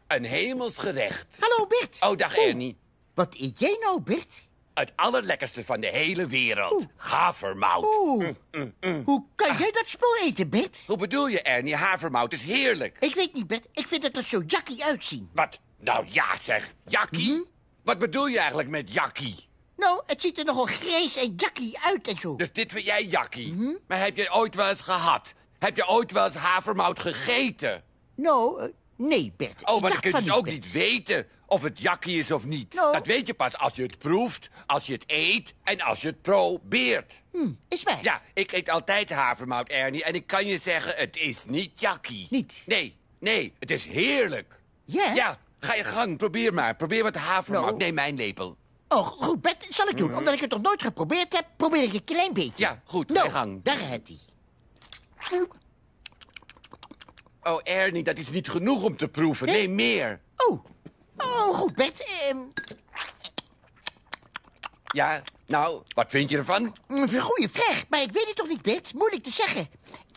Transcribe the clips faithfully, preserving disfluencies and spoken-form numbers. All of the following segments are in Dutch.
Een hemels gerecht. Hallo, Bert. Oh, dag Oeh, Ernie. Wat eet jij nou, Bert? Het allerlekkerste van de hele wereld. Oeh. Havermout. Oeh, hoe kan jij dat spul eten, Bert? Hoe bedoel je, Ernie? Havermout is heerlijk. Ik weet niet, Bert. Ik vind het er zo jakkie uitzien. Wat? Nou ja, zeg. Jakkie? Wat bedoel je eigenlijk met jakkie? Nou, het ziet er nogal grijs en jakkie uit en zo. Dus dit vind jij jakkie? Maar heb je ooit wel eens gehad? Heb je ooit wel eens havermout gegeten? Nou, eh, nee, Bert. Oh, Ik maar dan dacht kun je van dus ook Bert. niet weten of het jakkie is of niet. Nou. Dat weet je pas als je het proeft, als je het eet en als je het probeert. Hm, is waar. Ja, ik eet altijd havermout, Ernie. En ik kan je zeggen, het is niet jakkie. Niet? Nee, nee, het is heerlijk. Ja? Ja, ga je gang, probeer maar. Probeer wat havermout. Nou. Nee, mijn lepel. Oh, goed, Bert. Dat zal ik doen. Omdat ik het nog nooit geprobeerd heb, probeer ik een klein beetje. Ja, goed, ga Nou, je gang. daar gaat hij. Oh, Ernie, dat is niet genoeg om te proeven. Nee? Nee, meer. Oh. Oh, goed, Bert. Ehm, Ja, nou, wat vind je ervan? een goede vraag, maar ik weet het toch niet, Bert. Moeilijk te zeggen.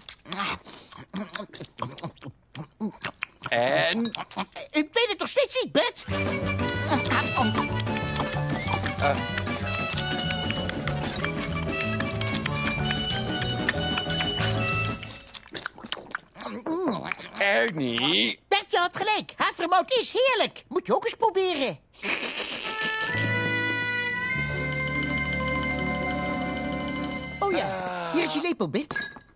En? Ik weet het nog steeds niet, Bert. Ernie? Bert, je had gelijk. Havermout is heerlijk. Moet je ook eens proberen. Oh ja, hier is je lepel, Bert.